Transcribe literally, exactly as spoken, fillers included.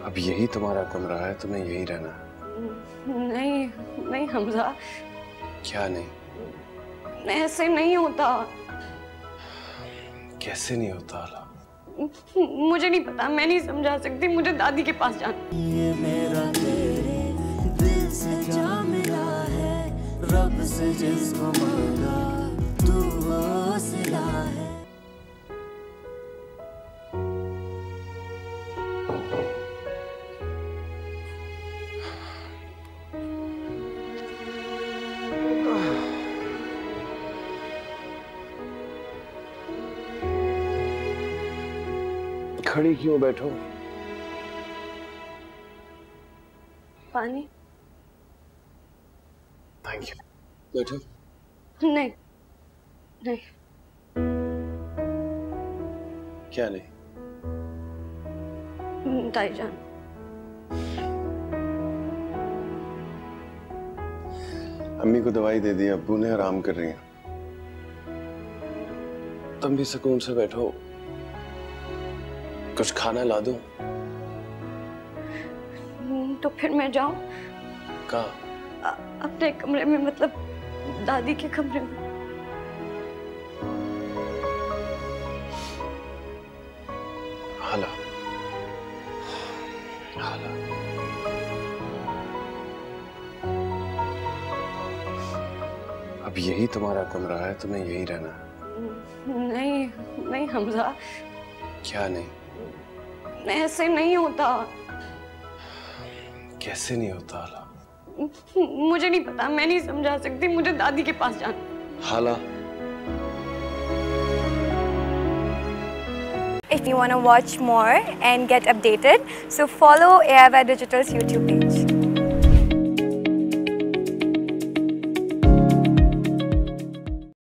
अब यही तुम्हारा कमरा है, तुम्हें यही रहना है। नहीं नहीं हमजा। क्या नहीं? ऐसे नहीं होता। कैसे नहीं होता हाला? मुझे नहीं पता, मैं नहीं समझा सकती, मुझे दादी के पास जाना। ये मेरा तेरे दिल से जा मिला है, रब से जिसको मांगा तू वो सिला है। खड़ी क्यों बैठो? पानी। Thank you. बैठो। नहीं नहीं। क्या नहीं? ताईजान, अम्मी को दवाई दे दी, अब्बू ने आराम कर रही हैं। तुम भी सुकून से बैठो, कुछ खाना ला दूं? तो फिर मैं जाऊं? कहाँ? अपने कमरे में, मतलब दादी के कमरे में। हाला, हाला, अब यही तुम्हारा कमरा है, तुम्हें यही रहना है। नहीं नहीं हमजा। क्या नहीं? ऐसे नहीं होता। कैसे नहीं होता हाला? मुझे नहीं पता, मैं नहीं समझा सकती, मुझे दादी के पास जाना। हाला। If you want to watch more and get updated, so follow A I Y Digital's YouTube page.